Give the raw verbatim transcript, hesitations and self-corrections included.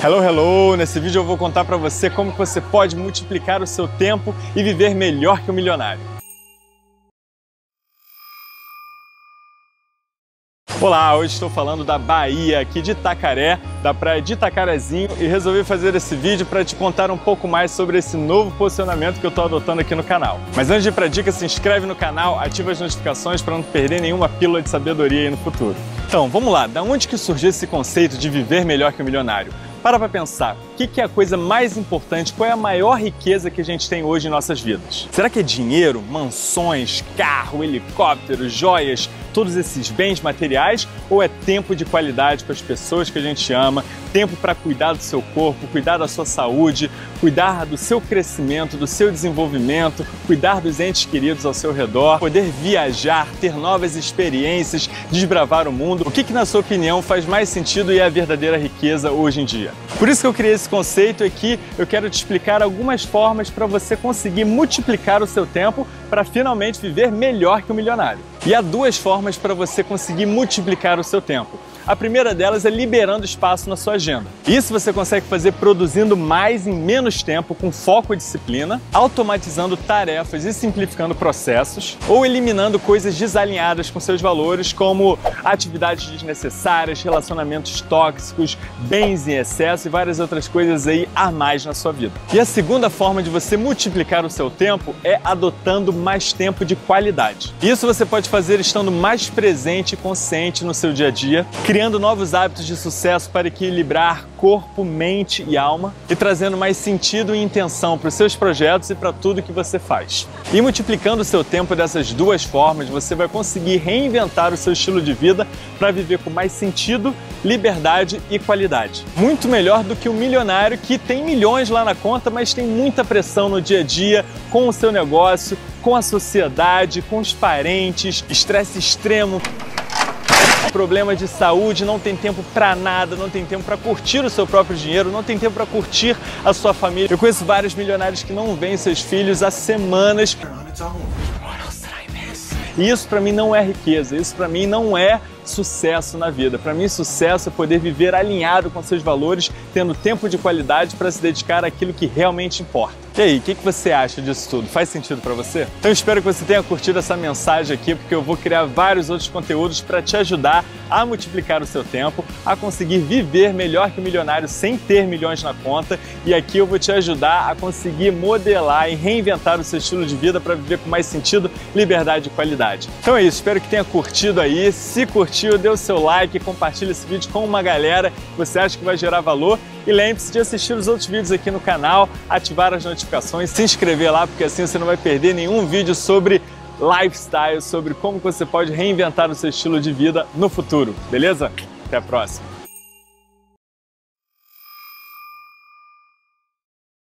Hello, hello! Nesse vídeo eu vou contar para você como você pode multiplicar o seu tempo e viver melhor que um milionário. Olá, hoje estou falando da Bahia, aqui de Itacaré, da praia de Itacarezinho, e resolvi fazer esse vídeo para te contar um pouco mais sobre esse novo posicionamento que eu estou adotando aqui no canal. Mas antes de ir para a dica, se inscreve no canal, ativa as notificações para não perder nenhuma pílula de sabedoria aí no futuro. Então, vamos lá, da onde que surgiu esse conceito de viver melhor que um milionário? Para para pensar, o que é a coisa mais importante, qual é a maior riqueza que a gente tem hoje em nossas vidas? Será que é dinheiro, mansões, carro, helicóptero, joias, todos esses bens materiais? Ou é tempo de qualidade com as pessoas que a gente ama, tempo para cuidar do seu corpo, cuidar da sua saúde, cuidar do seu crescimento, do seu desenvolvimento, cuidar dos entes queridos ao seu redor, poder viajar, ter novas experiências, desbravar o mundo? O que, que na sua opinião faz mais sentido e é a verdadeira riqueza hoje em dia? Por isso que eu criei esse conceito aqui, eu quero te explicar algumas formas para você conseguir multiplicar o seu tempo para finalmente viver melhor que um milionário. E há duas formas para você conseguir multiplicar o seu tempo. A primeira delas é liberando espaço na sua agenda. Isso você consegue fazer produzindo mais em menos tempo, com foco e disciplina, automatizando tarefas e simplificando processos, ou eliminando coisas desalinhadas com seus valores, como atividades desnecessárias, relacionamentos tóxicos, bens em excesso e várias outras coisas aí a mais na sua vida. E a segunda forma de você multiplicar o seu tempo é adotando mais tempo de qualidade. Isso você pode fazer estando mais presente e consciente no seu dia a dia, criando novos hábitos de sucesso para equilibrar corpo, mente e alma e trazendo mais sentido e intenção para os seus projetos e para tudo que você faz. E multiplicando o seu tempo dessas duas formas, você vai conseguir reinventar o seu estilo de vida para viver com mais sentido, liberdade e qualidade. Muito melhor do que o milionário que tem milhões lá na conta, mas tem muita pressão no dia a dia com o seu negócio, com a sociedade, com os parentes, estresse extremo, problemas de saúde, não tem tempo para nada, não tem tempo para curtir o seu próprio dinheiro, não tem tempo para curtir a sua família. Eu conheço vários milionários que não veem seus filhos há semanas. E isso para mim não é riqueza, isso para mim não é sucesso na vida. Para mim, sucesso é poder viver alinhado com seus valores, tendo tempo de qualidade para se dedicar àquilo que realmente importa. E aí, o que, que você acha disso tudo? Faz sentido para você? Então eu espero que você tenha curtido essa mensagem aqui, porque eu vou criar vários outros conteúdos para te ajudar a multiplicar o seu tempo, a conseguir viver melhor que o milionário sem ter milhões na conta. E aqui eu vou te ajudar a conseguir modelar e reinventar o seu estilo de vida para viver com mais sentido, liberdade e qualidade. Então é isso, espero que tenha curtido aí. Se curtiu, dê o seu like, compartilha esse vídeo com uma galera que você acha que vai gerar valor. E lembre-se de assistir os outros vídeos aqui no canal, ativar as notificações, se inscrever lá, porque assim você não vai perder nenhum vídeo sobre lifestyle, sobre como você pode reinventar o seu estilo de vida no futuro, beleza? Até a próxima!